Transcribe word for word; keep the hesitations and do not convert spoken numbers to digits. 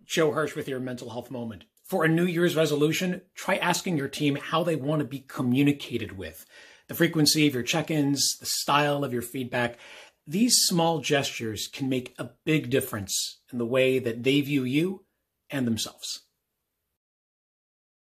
Joe Hirsch with your mental health moment. For a New Year's resolution, try asking your team how they want to be communicated with. The frequency of your check-ins, the style of your feedback. These small gestures can make a big difference in the way that they view you and themselves.